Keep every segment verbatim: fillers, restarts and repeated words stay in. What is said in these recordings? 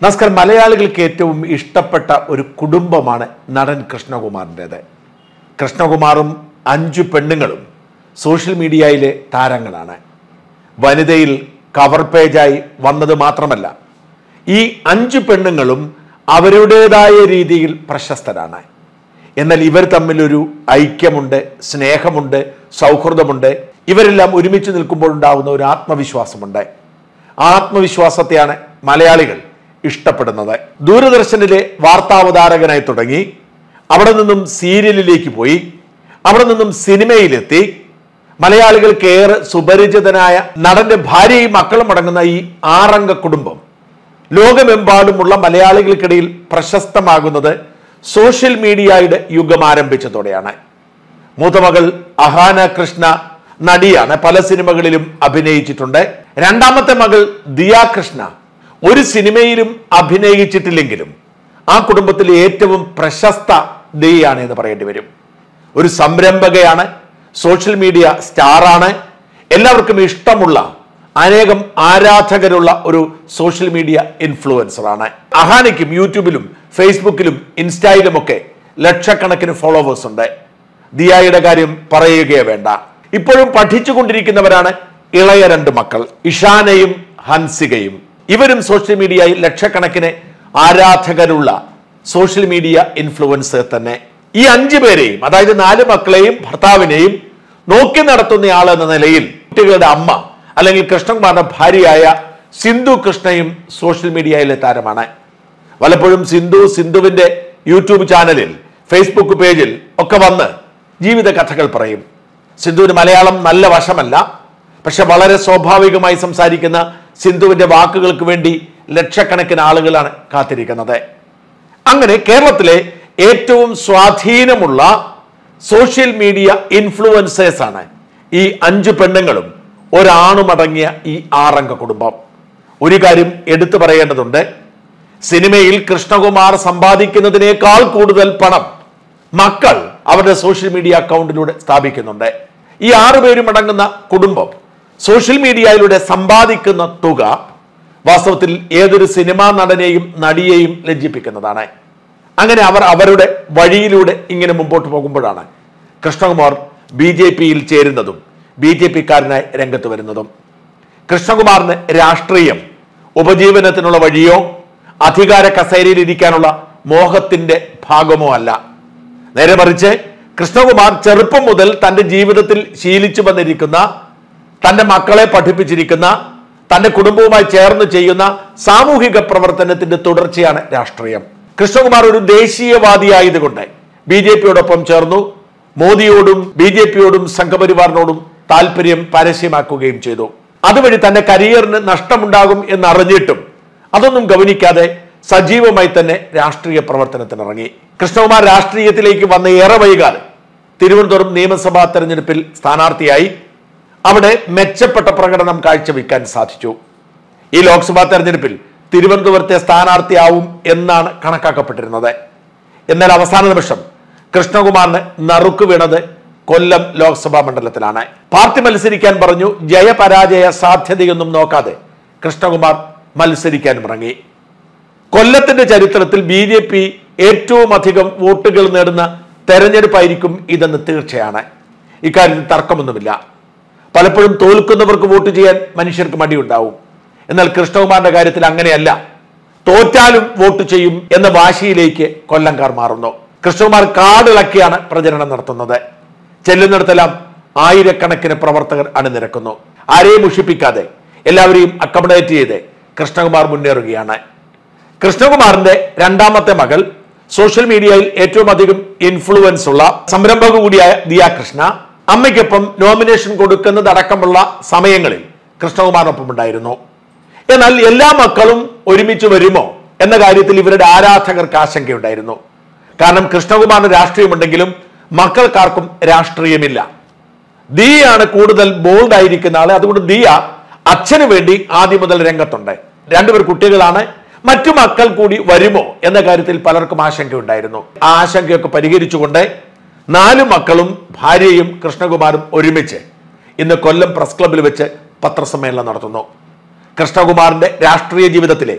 നമസ്കാരം. മലയാളികൾക്ക് ഏറ്റവും ഇഷ്ടപ്പെട്ട ഒരു കുടുംബമാണ് നടൻ കൃഷ്ണകുമാറിൻ്റേത്. കൃഷ്ണകുമാറും അഞ്ചു പെണ്ണുങ്ങളും സോഷ്യൽ മീഡിയയിലെ താരങ്ങളാണ്. വനിതയിൽ കവർ പേജായി വന്നത് മാത്രമല്ല, ഈ അഞ്ചു പെണ്ണുങ്ങളും അവരുടേതായ രീതിയിൽ പ്രശസ്തരാണ്. എന്നാൽ ഇവർ തമ്മിലൊരു ഐക്യമുണ്ട്, സ്നേഹമുണ്ട്, സൗഹൃദമുണ്ട്. ഇവരെല്ലാം ഒരുമിച്ച് നിൽക്കുമ്പോൾ ഉണ്ടാകുന്ന ഒരു ആത്മവിശ്വാസമുണ്ട്. ആ ആത്മവിശ്വാസത്തെയാണ് മലയാളികൾ ഇഷ്ടപ്പെടുന്നത്. ദൂരദർശനിലെ വാർത്താവതാരകനായി തുടങ്ങി അവിടെ നിന്നും സീരിയലിലേക്ക് പോയി, അവിടെ നിന്നും സിനിമയിലെത്തി, മലയാളികൾക്ക് ഏറെ സുപരിചിതനായ നടന്റെ ഭാര്യയും മക്കളും അടങ്ങുന്ന ഈ ആറംഗ കുടുംബം ലോകമെമ്പാടുമുള്ള മലയാളികൾക്കിടയിൽ പ്രശസ്തമാകുന്നത് സോഷ്യൽ മീഡിയയുടെ യുഗം ആരംഭിച്ചതോടെയാണ്. മൂത്തമകൾ അഹാന കൃഷ്ണ നടിയാണ്, പല സിനിമകളിലും അഭിനയിച്ചിട്ടുണ്ട്. രണ്ടാമത്തെ മകൾ ദിയ കൃഷ്ണ ഒരു സിനിമയിലും അഭിനയിച്ചിട്ടില്ലെങ്കിലും ആ കുടുംബത്തിലെ ഏറ്റവും പ്രശസ്ത ദിയയാണ് എന്ന് പറയേണ്ടി വരും. ഒരു സംരംഭകയാണ്, സോഷ്യൽ മീഡിയ സ്റ്റാറാണ്, എല്ലാവർക്കും ഇഷ്ടമുള്ള അനേകം ആരാധകരുള്ള ഒരു സോഷ്യൽ മീഡിയ ഇൻഫ്ലുവൻസറാണ്. അഹാനയ്ക്കും യൂട്യൂബിലും ഫേസ്ബുക്കിലും ഇൻസ്റ്റയിലുമൊക്കെ ലക്ഷക്കണക്കിന് ഫോളോവേഴ്സ് ഉണ്ട്. ദിയായുടെ കാര്യം പറയുകയേ വേണ്ട. ഇപ്പോഴും പഠിച്ചുകൊണ്ടിരിക്കുന്നവരാണ് ഇളയ രണ്ട് മക്കൾ, ഇഷാനയും ഹൻസികയും. ഇവരും സോഷ്യൽ മീഡിയയിൽ ലക്ഷക്കണക്കിന് ആരാധകരുള്ള സോഷ്യൽ മീഡിയ ഇൻഫ്ലുവൻസർ തന്നെ. ഈ അഞ്ചു പേരെയും, അതായത് നാല് മക്കളെയും ഭർത്താവിനെയും നോക്കി നടത്തുന്നയാൾ എന്ന നിലയിൽ കുട്ടികളുടെ അമ്മ അല്ലെങ്കിൽ കൃഷ്ണകുമാറിന്റെ ഭാര്യയായ സിന്ധു കൃഷ്ണയും സോഷ്യൽ മീഡിയയിലെ താരമാണ്. പലപ്പോഴും സിന്ധു സിന്ധുവിന്റെ യൂട്യൂബ് ചാനലിൽ, ഫേസ്ബുക്ക് പേജിൽ ഒക്കെ വന്ന് ജീവിത കഥകൾ പറയും. സിന്ധുവിന് മലയാളം നല്ല വശമല്ല, പക്ഷെ വളരെ സ്വാഭാവികമായി സംസാരിക്കുന്ന സിന്ധുവിന്റെ വാക്കുകൾക്ക് വേണ്ടി ലക്ഷക്കണക്കിന് ആളുകളാണ് കാത്തിരിക്കുന്നത്. അങ്ങനെ കേരളത്തിലെ ഏറ്റവും സ്വാധീനമുള്ള സോഷ്യൽ മീഡിയ ഇൻഫ്ലുവൻസേഴ്സ് ആണ് ഈ അഞ്ചു പെണ്ണുങ്ങളും ഒരാണുമടങ്ങിയ ഈ ആറംഗ കുടുംബം. ഒരു കാര്യം എടുത്തു പറയേണ്ടതുണ്ട്. സിനിമയിൽ കൃഷ്ണകുമാർ സമ്പാദിക്കുന്നതിനേക്കാൾ കൂടുതൽ പണം മക്കൾ അവരുടെ സോഷ്യൽ മീഡിയ അക്കൗണ്ടിലൂടെ സ്ഥാപിക്കുന്നുണ്ട്. ഈ ആറുപേരും അടങ്ങുന്ന കുടുംബം സോഷ്യൽ മീഡിയയിലൂടെ സമ്പാദിക്കുന്ന തുക വാസ്തവത്തിൽ ഏതൊരു സിനിമാ നടനെയും നടിയെയും ലജ്ജിപ്പിക്കുന്നതാണ്. അങ്ങനെ അവർ അവരുടെ വഴിയിലൂടെ ഇങ്ങനെ മുമ്പോട്ട് പോകുമ്പോഴാണ് കൃഷ്ണകുമാർ ബി ജെ പിയിൽ ചേരുന്നതും ബി ജെ പിക്കാരനായി രംഗത്ത് വരുന്നതും. കൃഷ്ണകുമാറിന് രാഷ്ട്രീയം ഉപജീവനത്തിനുള്ള വഴിയോ അധികാര കസേരയിൽ ഇരിക്കാനുള്ള മോഹത്തിന്റെ ഭാഗമോ അല്ല. നേരെ മറിച്ച് കൃഷ്ണകുമാർ ചെറുപ്പം മുതൽ തന്റെ ജീവിതത്തിൽ ശീലിച്ചു വന്നിരിക്കുന്ന, തന്റെ മക്കളെ പഠിപ്പിച്ചിരിക്കുന്ന, തന്റെ കുടുംബവുമായി ചേർന്ന് ചെയ്യുന്ന സാമൂഹിക പ്രവർത്തനത്തിന്റെ തുടർച്ചയാണ് രാഷ്ട്രീയം. കൃഷ്ണകുമാർ ഒരു ദേശീയവാദിയായതുകൊണ്ട് ബി ജെ പിയോടൊപ്പം ചേർന്നു. മോദിയോടും ബി ജെ പിയോടും സംഘപരിവാറിനോടും താല്പര്യം പരസ്യമാക്കുകയും ചെയ്തു. അതുവഴി തന്റെ കരിയറിന് നഷ്ടമുണ്ടാകും എന്നറിഞ്ഞിട്ടും അതൊന്നും ഗവനിക്കാതെ സജീവമായി തന്നെ രാഷ്ട്രീയ പ്രവർത്തനത്തിനിറങ്ങി. കൃഷ്ണകുമാർ രാഷ്ട്രീയത്തിലേക്ക് വന്ന ഏറെ വൈകാതെ തിരുവനന്തപുരം നിയമസഭാ തെരഞ്ഞെടുപ്പിൽ സ്ഥാനാർത്ഥിയായി അവിടെ മെച്ചപ്പെട്ട പ്രകടനം കാഴ്ചവെക്കാൻ സാധിച്ചു. ഈ ലോക്സഭാ തെരഞ്ഞെടുപ്പിൽ തിരുവനന്തപുരത്തെ സ്ഥാനാർത്ഥിയാവും എന്നാണ് കണക്കാക്കപ്പെട്ടിരുന്നത്. എന്നാൽ അവസാന നിമിഷം കൃഷ്ണകുമാറിന് നറുക്ക് വീണത് കൊല്ലം ലോക്സഭാ മണ്ഡലത്തിലാണ്. പാർട്ടി മത്സരിക്കാൻ പറഞ്ഞു. ജയപരാജയ സാധ്യതയൊന്നും നോക്കാതെ കൃഷ്ണകുമാർ മത്സരിക്കാൻ ഇറങ്ങി. കൊല്ലത്തിന്റെ ചരിത്രത്തിൽ ബി ജെ പി ഏറ്റവും അധികം വോട്ടുകൾ നേടുന്ന തെരഞ്ഞെടുപ്പായിരിക്കും ഇതെന്ന് തീർച്ചയാണ്. ഇക്കാര്യത്തിൽ തർക്കമൊന്നുമില്ല. പലപ്പോഴും തോൽക്കുന്നവർക്ക് വോട്ട് ചെയ്യാൻ മനുഷ്യർക്ക് മടിയുണ്ടാവും. എന്നാൽ കൃഷ്ണകുമാറിന്റെ കാര്യത്തിൽ അങ്ങനെയല്ല. തോറ്റാലും വോട്ട് ചെയ്യും എന്ന വാശിയിലേക്ക് കൊല്ലംകാർ മാറുന്നു. കൃഷ്ണകുമാർ കാടിളക്കിയാണ് പ്രചരണം നടത്തുന്നത്. ചെല്ലുന്നിടത്തെല്ലാം ആയിരക്കണക്കിന് പ്രവർത്തകർ അണിനിരക്കുന്നു. ആരെയും മുഷിപ്പിക്കാതെ എല്ലാവരെയും അക്കോമഡേറ്റ് ചെയ്ത് കൃഷ്ണകുമാർ മുന്നേറുകയാണ്. കൃഷ്ണകുമാറിന്റെ രണ്ടാമത്തെ മകൾ, സോഷ്യൽ മീഡിയയിൽ ഏറ്റവും അധികം ഇൻഫ്ലുവൻസ് ഉള്ള സംരംഭക കൂടിയായ ദിയ കൃഷ്ണ, അമ്മയ്ക്കൊപ്പം നോമിനേഷൻ കൊടുക്കുന്നതടക്കമുള്ള സമയങ്ങളിൽ കൃഷ്ണകുമാറിനൊപ്പം ഉണ്ടായിരുന്നു. എന്നാൽ എല്ലാ മക്കളും ഒരുമിച്ച് വരുമോ എന്ന കാര്യത്തിൽ ഇവരുടെ ആരാധകർക്ക് ആശങ്കയുണ്ടായിരുന്നു. കാരണം കൃഷ്ണകുമാറിന് രാഷ്ട്രീയമുണ്ടെങ്കിലും മക്കൾക്കാർക്കും രാഷ്ട്രീയമില്ല. ദിയയാണ് കൂടുതൽ ബോൾഡ് ആയിരിക്കുന്ന ആള്. അതുകൊണ്ട് ദിയ അച്ഛന് വേണ്ടി ആദ്യം മുതൽ രംഗത്തുണ്ട്. രണ്ടുപേർ കുട്ടികളാണ്. മറ്റു മക്കൾ കൂടി വരുമോ എന്ന കാര്യത്തിൽ പലർക്കും ആശങ്കയുണ്ടായിരുന്നു. ആ ആശങ്കയൊക്കെ പരിഹരിച്ചുകൊണ്ട് നാലു മക്കളും ഭാര്യയും കൃഷ്ണകുമാറും ഒരുമിച്ച് ഇന്ന് കൊല്ലം പ്രസ് ക്ലബിൽ വെച്ച് പത്രസമ്മേളനം നടത്തുന്നു. കൃഷ്ണകുമാറിന്റെ രാഷ്ട്രീയ ജീവിതത്തിലെ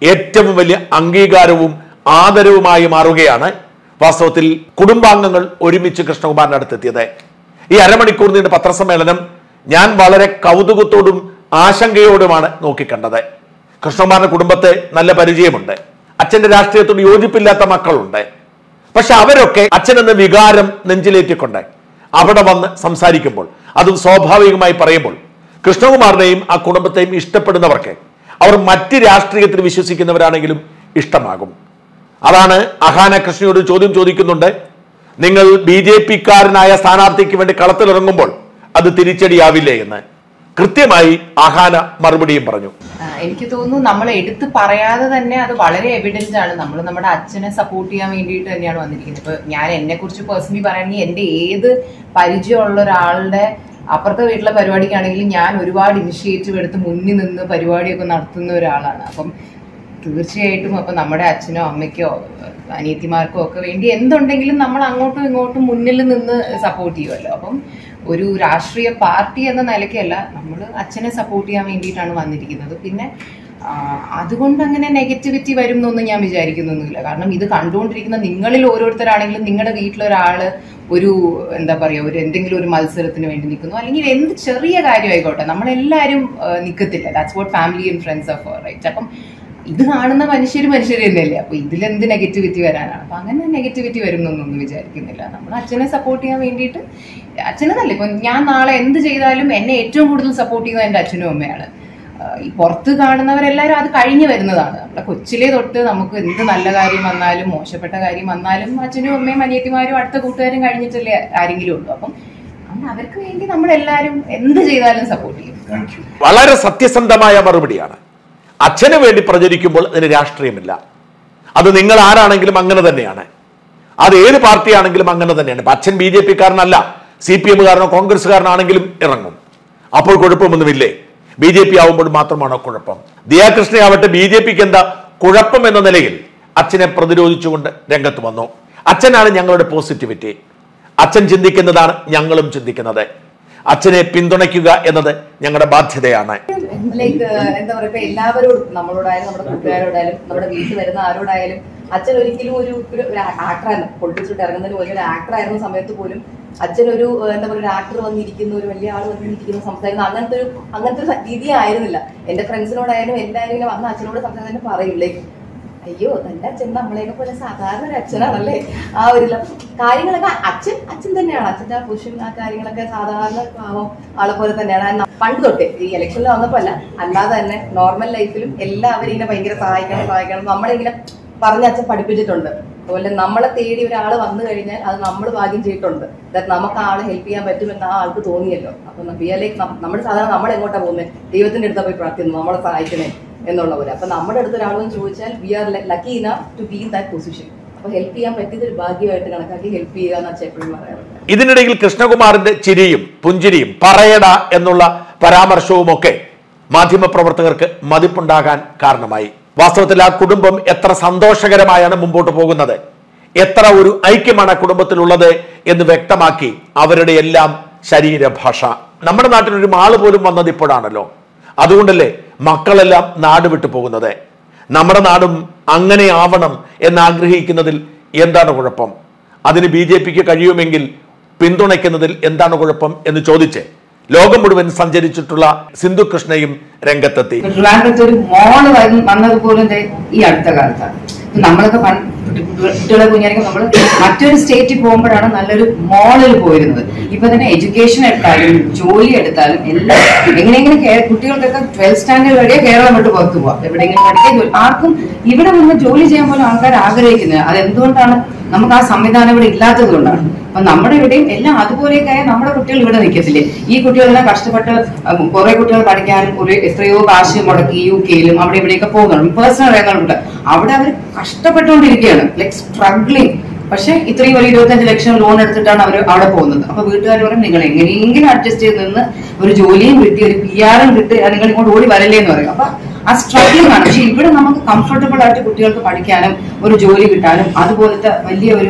ഏറ്റവും വലിയ അംഗീകാരവും ആദരവുമായി മാറുകയാണ് വാസ്തവത്തിൽ കുടുംബാംഗങ്ങൾ ഒരുമിച്ച് കൃഷ്ണകുമാറിന്റെ അടുത്തെത്തിയത്. ഈ അരമണിക്കൂർ നീണ്ട പത്രസമ്മേളനം ഞാൻ വളരെ കൗതുകത്തോടും ആശങ്കയോടുമാണ് നോക്കിക്കണ്ടത്. കൃഷ്ണകുമാറിന്റെ കുടുംബത്തെ നല്ല പരിചയമുണ്ട്. അച്ഛന്റെ രാഷ്ട്രീയത്തോട് യോജിപ്പില്ലാത്ത മക്കളുണ്ട്. പക്ഷെ അവരൊക്കെ അച്ഛൻ എന്ന വികാരം നെഞ്ചിലേറ്റിക്കൊണ്ട് അവിടെ വന്ന് സംസാരിക്കുമ്പോൾ, അതും സ്വാഭാവികമായി പറയുമ്പോൾ, കൃഷ്ണകുമാറിനെയും ആ കുടുംബത്തെയും ഇഷ്ടപ്പെടുന്നവർക്ക് അവർ മറ്റ് രാഷ്ട്രീയത്തിൽ വിശ്വസിക്കുന്നവരാണെങ്കിലും ഇഷ്ടമാകും. അതാണ് അഹാന കൃഷ്ണയോട് ചോദ്യം ചോദിക്കുന്നുണ്ട്. നിങ്ങൾ ബി ജെ പിക്കാരനായ സ്ഥാനാർത്ഥിക്ക് വേണ്ടി കളത്തിലിറങ്ങുമ്പോൾ അത് തിരിച്ചടിയാവില്ലേ എന്ന് കൃത്യമായി അഹാന മറുപടിയും പറഞ്ഞു. എനിക്ക് തോന്നുന്നു നമ്മൾ എടുത്ത് പറയാതെ തന്നെ അത് വളരെ എവിഡന്റ് ആണ്. നമ്മൾ നമ്മുടെ അച്ഛനെ സപ്പോർട്ട് ചെയ്യാൻ വേണ്ടിയിട്ട് തന്നെയാണ് വന്നിരിക്കുന്നത്. ഇപ്പൊ ഞാൻ എന്നെ കുറിച്ച് പേഴ്സണലി പറയുകയാണെങ്കിൽ എന്റെ ഏത് പരിചയമുള്ള ഒരാളുടെ അപ്പുറത്തെ വീട്ടിലെ പരിപാടിക്കാണെങ്കിലും ഞാൻ ഒരുപാട് ഇനിഷ്യേറ്റീവ് എടുത്ത് മുന്നിൽ നിന്ന് പരിപാടിയൊക്കെ നടത്തുന്ന ഒരാളാണ്. അപ്പം തീർച്ചയായിട്ടും അപ്പൊ നമ്മുടെ അച്ഛനോ അമ്മയ്ക്കോ അനിയത്തിമാർക്കോ ഒക്കെ വേണ്ടി എന്തുണ്ടെങ്കിലും നമ്മൾ അങ്ങോട്ടും ഇങ്ങോട്ടും മുന്നിൽ നിന്ന് സപ്പോർട്ട് ചെയ്യുമല്ലോ. അപ്പം ഒരു രാഷ്ട്രീയ പാർട്ടി എന്ന നിലയ്ക്കല്ല, നമ്മൾ അച്ഛനെ സപ്പോർട്ട് ചെയ്യാൻ വേണ്ടിയിട്ടാണ് വന്നിരിക്കുന്നത്. പിന്നെ അതുകൊണ്ട് അങ്ങനെ നെഗറ്റിവിറ്റി വരും എന്നൊന്നും ഞാൻ വിചാരിക്കുന്നൊന്നുമില്ല. കാരണം ഇത് കണ്ടുകൊണ്ടിരിക്കുന്ന നിങ്ങളിൽ ഓരോരുത്തരാണെങ്കിലും നിങ്ങളുടെ വീട്ടിലൊരാള് ഒരു എന്താ പറയുക ഒരു എന്തെങ്കിലും ഒരു മത്സരത്തിന് വേണ്ടി നിൽക്കുന്നു, അല്ലെങ്കിൽ എന്ത് ചെറിയ കാര്യമായിക്കോട്ടെ, നമ്മളെല്ലാവരും നിൽക്കത്തില്ല. That's what family and friends are for, right? അപ്പം ഇത് കാണുന്ന മനുഷ്യർ മനുഷ്യർ തന്നെയല്ലേ. അപ്പൊ ഇതിലെന്ത് നെഗറ്റിവിറ്റി വരാനാണ്? അപ്പൊ അങ്ങനെ നെഗറ്റിവിറ്റി വരുന്നൊന്നും വിചാരിക്കുന്നില്ല. നമ്മൾ അച്ഛനെ സപ്പോർട്ട് ചെയ്യാൻ വേണ്ടിയിട്ട്, അച്ഛനെന്നല്ല, ഇപ്പൊ ഞാൻ നാളെ എന്ത് ചെയ്താലും എന്നെ ഏറ്റവും കൂടുതൽ സപ്പോർട്ട് ചെയ്യുന്നത് എന്റെ അച്ഛനും അമ്മയാണ്. ഈ പുറത്ത് കാണുന്നവരെല്ലാവരും അത് കഴിഞ്ഞു വരുന്നതാണ്. നമ്മളെ കൊച്ചിലെ തൊട്ട് നമുക്ക് എന്ത് നല്ല കാര്യം വന്നാലും മോശപ്പെട്ട കാര്യം വന്നാലും അച്ഛനും അമ്മയും അനിയത്തിമാരും അടുത്ത കൂട്ടുകാരും കഴിഞ്ഞിട്ടല്ലേ ആരെങ്കിലും ഉള്ളൂ. അപ്പം അവർക്ക് വേണ്ടി നമ്മളെല്ലാവരും എന്ത് ചെയ്താലും സപ്പോർട്ട് ചെയ്യും. വളരെ സത്യസന്ധമായ മറുപടിയാണ്. അച്ഛന് വേണ്ടി പ്രചരിക്കുമ്പോൾ അതിന് രാഷ്ട്രീയമില്ല. അത് നിങ്ങൾ ആരാണെങ്കിലും അങ്ങനെ തന്നെയാണ്. അത് ഏത് പാർട്ടിയാണെങ്കിലും അങ്ങനെ തന്നെയാണ്. ഇപ്പൊ അച്ഛൻ ബി ജെ പിക്കാരനല്ല, സി പി എമ്മുകാരനോ കോൺഗ്രസ്സുകാരനാണെങ്കിലും ഇറങ്ങും. അപ്പോൾ കുഴപ്പമൊന്നുമില്ലേ? ബി ജെ പി ആവുമ്പോൾ മാത്രമാണോ കുഴപ്പം? ദിയാകൃഷ്ണയാവട്ടെ ബി ജെ പിക്ക് എന്താ കുഴപ്പം എന്ന നിലയിൽ അച്ഛനെ പ്രതിരോധിച്ചുകൊണ്ട് രംഗത്ത് വന്നു. അച്ഛനാണ് ഞങ്ങളുടെ പോസിറ്റിവിറ്റി. അച്ഛൻ ചിന്തിക്കുന്നതാണ് ഞങ്ങളും ചിന്തിക്കുന്നത്. അച്ഛനെ പിന്തുണയ്ക്കുക എന്നത് ഞങ്ങളുടെ ബാധ്യതയാണ്. ലൈക്ക് എന്താ പറയുക, എല്ലാവരോടും, നമ്മളോടായാലും നമ്മുടെ കൂട്ടുകാരോടായാലും നമ്മുടെ വീട്ടിൽ വരുന്ന ആരോടായാലും അച്ഛൻ ഒരിക്കലും ഒരു ഒരു ആക്ടറായിരുന്നു. പൊളിറ്റിക്സിലോട്ട് ഇറങ്ങുന്നതിന് പോലും ഒരു ആക്ടർ ആയിരുന്ന സമയത്ത് പോലും അച്ഛൻ ഒരു എന്താ പറയുക ഒരു ആക്ടർ വന്നിരിക്കുന്ന ഒരു വലിയ ആൾ വന്നിരിക്കുന്ന സംസാരിക്കുന്ന അങ്ങനത്തെ ഒരു അങ്ങനത്തെ ഒരു രീതി ആയിരുന്നില്ല. എന്റെ ഫ്രണ്ട്സിനോടായാലും എല്ലാവരും വന്ന അച്ഛനോട് സംസാരിക്കാൻ പറയും, ലൈക്ക് അയ്യോ തന്റെ അച്ഛൻ നമ്മളെയൊക്കെ പോലെ സാധാരണ ഒരു അച്ഛനാണല്ലേ. ആ ഒരു കാര്യങ്ങളൊക്കെ അച്ഛൻ അച്ഛൻ തന്നെയാണ്. അച്ഛൻ്റെ ആ പുരുഷൻ ആ കാര്യങ്ങളൊക്കെ സാധാരണ പാവം ആളെ പോലെ തന്നെയാണ്. പണ്ട് തൊട്ടേ ഈ ഇലക്ഷനിൽ വന്നപ്പോ അല്ല, അല്ലാതെ തന്നെ നോർമൽ ലൈഫിലും എല്ലാവരും ഇങ്ങനെ ഭയങ്കര സഹായിക്കണം സഹായിക്കണം നമ്മളിങ്ങനെ പറഞ്ഞ അച്ഛൻ പഠിപ്പിച്ചിട്ടുണ്ട്. അതുപോലെ നമ്മളെ തേടി ഒരാൾ വന്നു കഴിഞ്ഞാൽ അത് നമ്മൾ ഭാഗ്യം ചെയ്തിട്ടുണ്ട്. അതായത് നമുക്ക് ആളെ ഹെൽപ്പ് ചെയ്യാൻ പറ്റുമെന്ന് ആ ആൾക്ക് തോന്നിയല്ലോ. അപ്പൊ ബിയലേക്ക് നമ്മൾ സാധാരണ നമ്മൾ എങ്ങോട്ടാ പോകുന്നത്? ദൈവത്തിന്റെ അടുത്താ പോയി പ്രാർത്ഥിക്കുന്നു നമ്മളെ സഹായിക്കണേ എന്നുള്ള പോലെ. അപ്പൊ നമ്മുടെ അടുത്ത് ഒരാളെന്ന് ചോദിച്ചാൽ we are lucky enough to be in that position. അപ്പൊ ഹെൽപ്പ് ചെയ്യാൻ പറ്റിയത് ഒരു ഭാഗ്യമായിട്ട് കണക്കാക്കി ഹെൽപ്പ് ചെയ്യുക എന്ന് അച്ഛൻ എപ്പോഴും പറയാറുണ്ട്. ഇതിനിടയിൽ കൃഷ്ണകുമാറിന്റെ ചിരിയും പുഞ്ചിരിയും പറയട എന്നുള്ള പരാമർശവും ഒക്കെ മാധ്യമപ്രവർത്തകർക്ക് മതിപ്പുണ്ടാകാൻ കാരണമായി. വാസ്തവത്തിൽ ആ കുടുംബം എത്ര സന്തോഷകരമായാണ് മുമ്പോട്ട് പോകുന്നത്, എത്ര ഒരു ഐക്യമാണ് ആ കുടുംബത്തിലുള്ളത് എന്ന് വ്യക്തമാക്കി അവരുടെ എല്ലാം ശരീരഭാഷ. നമ്മുടെ നാട്ടിലൊരു മാള് പോലും വന്നത് ഇപ്പോഴാണല്ലോ. അതുകൊണ്ടല്ലേ മക്കളെല്ലാം നാട് വിട്ടു പോകുന്നത്. നമ്മുടെ നാടും അങ്ങനെ ആവണം എന്നാഗ്രഹിക്കുന്നതിൽ എന്താണ് കുഴപ്പം? അതിന് ബി ജെ പിക്ക് കഴിയുമെങ്കിൽ പിന്തുണയ്ക്കുന്നതിൽ എന്താണ് കുഴപ്പം എന്ന് ചോദിച്ച് ലോകം മുഴുവൻ സഞ്ചരിച്ചിട്ടുള്ള സിന്ധു കൃഷ്ണയും രംഗത്തെത്തി. ട്രിവാൻഡ്രത്ത് ഒരു മോള് വന്നതുപോലും ഈ അടുത്ത കാലത്താണ്. നമ്മളൊക്കെ കുട്ടികളെ കുഞ്ഞായിരിക്കും നമ്മൾ മറ്റൊരു സ്റ്റേറ്റിൽ പോകുമ്പോഴാണ് നല്ലൊരു മോളിൽ പോയിരുന്നത്. ഇപ്പൊ തന്നെ എഡ്യൂക്കേഷൻ എടുത്താലും ജോലി എടുത്താലും എല്ലാം എങ്ങനെയെങ്കിലും കുട്ടികൾക്കൊക്കെ ട്വൽത്ത് സ്റ്റാൻഡേർഡ് വരെ കേരളം വിട്ട് പുറത്തു പോവാം. എവിടെയെങ്കിലും പഠിക്കാൻ ആർക്കും ഇവിടെ നിന്ന് ജോലി ചെയ്യാൻ പോലും ആൾക്കാർ ആഗ്രഹിക്കുന്നത്. അതെന്തുകൊണ്ടാണ്? നമുക്ക് ആ സംവിധാനം ഇവിടെ ഇല്ലാത്തത് കൊണ്ടാണ്. അപ്പൊ നമ്മുടെ ഇവിടെയും എല്ലാം അതുപോലെയൊക്കെ നമ്മുടെ കുട്ടികൾ ഇവിടെ നിൽക്കത്തില്ലേ? ഈ കുട്ടികളെല്ലാം കഷ്ടപ്പെട്ട് കുറെ കുട്ടികൾ പഠിക്കാനും ഒരു എത്രയോ കാശ് മുടക്കി യു കെയിലും അവിടെ ഇവിടെയൊക്കെ പോകുന്നുണ്ട്. പേഴ്സണൽ കാര്യങ്ങളുണ്ട്. അവിടെ അവർ കഷ്ടപ്പെട്ടുകൊണ്ടിരിക്കുകയാണ്, ലൈക് സ്ട്രഗ്ലിങ്. പക്ഷെ ഇത്രയും ഒരു ഇരുപത്തഞ്ച് ലക്ഷം ലോൺ എടുത്തിട്ടാണ് അവർ അവിടെ പോകുന്നത്. അപ്പൊ വീട്ടുകാർ പറയും നിങ്ങൾ എങ്ങനെയെങ്കിലും അഡ്ജസ്റ്റ് ചെയ്ത് നിന്ന് ഒരു ജോലിയും കിട്ടി ഒരു പി ആറും കിട്ടി നിങ്ങൾ ഇങ്ങോട്ട് ഓടി വരല്ലേ എന്ന് പറയും. അപ്പൊ ആ സ്ട്രഗ്ലിംഗ് ആണ്. പക്ഷെ ഇവിടെ നമുക്ക് കംഫർട്ടബിൾ ആയിട്ട് കുട്ടികൾക്ക് പഠിക്കാനും ഒരു ജോലി കിട്ടാനും അതുപോലത്തെ വലിയ ഒരു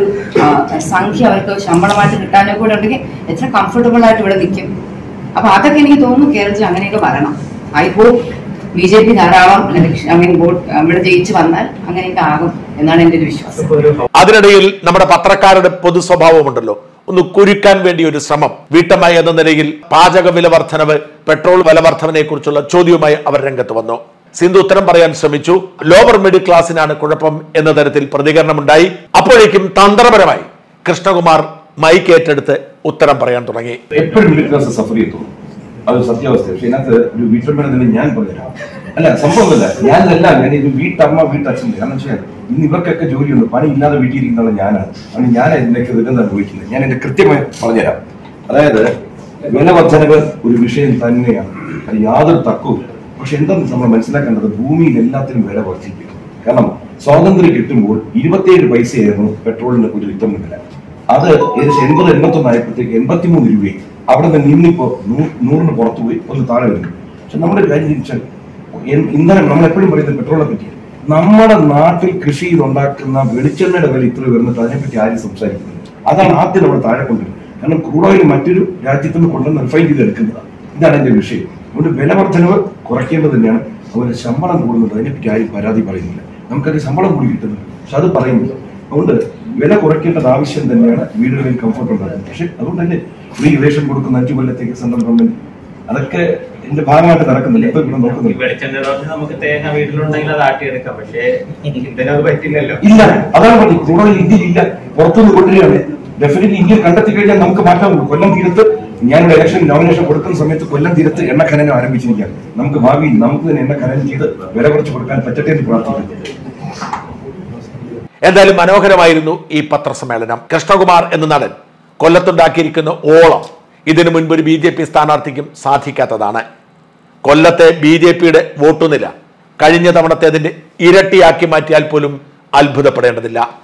സംഖ്യ അവർക്ക് ശമ്പളമായിട്ട് കിട്ടാനും കൂടെ ഉണ്ടെങ്കിൽ എത്ര കംഫർട്ടബിൾ ആയിട്ട് ഇവിടെ നിൽക്കും. അപ്പൊ അതൊക്കെ എനിക്ക് തോന്നുന്നു കേരളത്തിൽ അങ്ങനെയൊക്കെ വരണം. I hope B J P ധാരാളം ഐ മീൻ വോട്ട് ഇവിടെ ജയിച്ചു വന്നാൽ അങ്ങനെയൊക്കെ ആകും എന്നാണ് എന്റെ ഒരു വിശ്വാസം. അതിനിടയിൽ നമ്മുടെ പത്രക്കാരുടെ പൊതു സ്വഭാവമുണ്ടല്ലോ, ഒന്ന് കുരുക്കാൻ വേണ്ടി ഒരു ശ്രമം. വീട്ടമ്മ എന്ന നിലയിൽ പാചക വില വർധനവ്, പെട്രോൾ വില വർധനവിനെ കുറിച്ചുള്ള ചോദ്യവുമായി അവർ രംഗത്ത് വന്നു. സിന്ധു ഉത്തരം പറയാൻ ശ്രമിച്ചു. ലോവർ മിഡിൽ ക്ലാസ്സിനാണ് കുഴപ്പം എന്ന തരത്തിൽ പ്രതികരണമുണ്ടായി. അപ്പോഴേക്കും തന്ത്രപരമായി കൃഷ്ണകുമാർ മൈക്ക് ഏറ്റെടുത്ത് ഉത്തരം പറയാൻ തുടങ്ങി. എപ്പോഴും മിഡിൽ ക്ലാസ് സഫർ ചെയ്തോളൂ, അത് സത്യാവസ്ഥ. പക്ഷെ ഇതിനകത്ത് ഒരു വീട്ടമ്മ തന്നെ ഞാൻ പറഞ്ഞുതരാം. അല്ല, സംഭവമല്ല, ഞാനല്ല, ഞാൻ ഇത് വീട്ടമ്മ വീട്ടച്ഛൻ്റെ. കാരണം വെച്ചാൽ ഇന്ന് ഇവർക്കൊക്കെ ജോലിയുണ്ട്, പണി ഇല്ലാതെ വീട്ടിൽ ഇരിക്കുന്ന ഞാനാണ്. അതുകൊണ്ട് ഞാൻ ഇതിനൊക്കെ ദുരന്തം അനുഭവിക്കുന്നത്. ഞാൻ എന്റെ കൃത്യമായി പറഞ്ഞുതരാം. അതായത് വില വർധനവ് ഒരു വിഷയം തന്നെയാണ്, അത് യാതൊരു തർക്കവുമില്ല. പക്ഷെ എന്താണെന്ന് നമ്മൾ മനസ്സിലാക്കേണ്ടത്, ഭൂമിയിൽ എല്ലാത്തിനും വില വർദ്ധിക്കും. കാരണം സ്വാതന്ത്ര്യം കിട്ടുമ്പോൾ ഇരുപത്തിയേഴ് പൈസയായിരുന്നു പെട്രോളിന് ഒരു ലിറ്ററിന് വില. അത് ഏകദേശം എൺപത് എൺപത്തൊന്ന് ആയപ്പോഴത്തേക്ക് എൺപത്തിമൂന്ന് രൂപയും അവിടെ നിന്ന് നിന്നിപ്പോ നൂറിന് പുറത്തു പോയി ഒന്ന് താഴെ വരുന്നു. പക്ഷെ നമ്മുടെ കാര്യം തിരിച്ചാൽ ഇന്ധനം, നമ്മൾ എപ്പോഴും പറയുന്നത് പെട്രോളിനെ പറ്റി, നമ്മുടെ നാട്ടിൽ കൃഷി ചെയ്തുണ്ടാക്കുന്ന വെളിച്ചെണ്ണയുടെ വില ഇത്ര വരുന്നിട്ട് അതിനെപ്പറ്റി ആരും സംസാരിക്കുന്നത്. അതാണ് ആദ്യം നമ്മൾ താഴെ കൊണ്ടുവരുന്നത്. കാരണം ക്രൂഡ് ഓയിൽ മറ്റൊരു രാജ്യത്ത് നിന്ന് കൊണ്ടുവന്ന് റിഫൈൻ ചെയ്ത് എടുക്കുന്നതാണ്. ഇതാണ് എന്റെ വിഷയം. അതുകൊണ്ട് വില വർധനവ് കുറയ്ക്കേണ്ടത് തന്നെയാണ്. അതുപോലെ ശമ്പളം കൂടുന്നുണ്ട്, അതിനെപ്പറ്റി ആരും പരാതി പറയുന്നില്ല. നമുക്കത് ശമ്പളം കൂടി കിട്ടുന്നുണ്ട്, പക്ഷെ അത് പറയുന്നില്ല. അതുകൊണ്ട് വില കുറയ്ക്കേണ്ടത് ആവശ്യം തന്നെയാണ്, വീടുകളിൽ കംഫർട്ട് ഉണ്ടാകുന്നത്. പക്ഷെ അതുകൊണ്ട് തന്നെ ഫ്രീ റേഷൻ കൊടുക്കുന്ന അഞ്ചു കൊല്ലത്തേക്ക് സെൻട്രൽ ഗവൺമെന്റ് അതൊക്കെ എന്റെ ഭാഗമായിട്ട് നടക്കുന്നില്ല. ഇപ്പൊ ഇവിടെ നോക്കുന്നില്ല. നമുക്ക് തേങ്ങ വീട്ടിലുണ്ടെങ്കിൽ അത് ആട്ടിയെടുക്കാം, പക്ഷേ ഇതിനത് പറ്റില്ലല്ലോ. ഇല്ല, അതാണ് പറഞ്ഞത്. ക്രൂഡ് ഓയിൽ ഇന്ത്യയിൽ ഇല്ല, പുറത്തുനിന്ന് കൊണ്ടുവരികയാണ്. ഡെഫിനറ്റ്ലി ഇന്ത്യയിൽ കണ്ടെത്തി കഴിഞ്ഞാൽ നമുക്ക് മാറ്റാൻ. കൊല്ലം തീരത്ത് ഞാനിവിടെ ഇലക്ഷൻ നോമിനേഷൻ കൊടുക്കുന്ന സമയത്ത് കൊല്ലം തീരത്ത് എണ്ണ ഖനനം ആരംഭിച്ചിരിക്കുകയാണ്. നമുക്ക് ഭാവിയിൽ നമുക്ക് തന്നെ എണ്ണ ഖനനം ചെയ്ത് വില കുറച്ച് കൊടുക്കാൻ പറ്റട്ടെ എന്ന് പ്രാർത്ഥിക്കുന്നു. എന്തായാലും മനോഹരമായിരുന്നു ഈ പത്രസമ്മേളനം. കൃഷ്ണകുമാർ എന്ന നടൻ കൊല്ലത്തുണ്ടാക്കിയിരിക്കുന്ന ഓളം ഇതിനു മുൻപ് ഒരു ബി ജെ പി സ്ഥാനാർത്ഥിക്കും സാധിക്കാത്തതാണ്. കൊല്ലത്തെ ബി ജെ പിയുടെ വോട്ടുനില കഴിഞ്ഞ തവണത്തെ അതിന്റെ ഇരട്ടിയാക്കി മാറ്റിയാൽ പോലും അത്ഭുതപ്പെടേണ്ടതില്ല.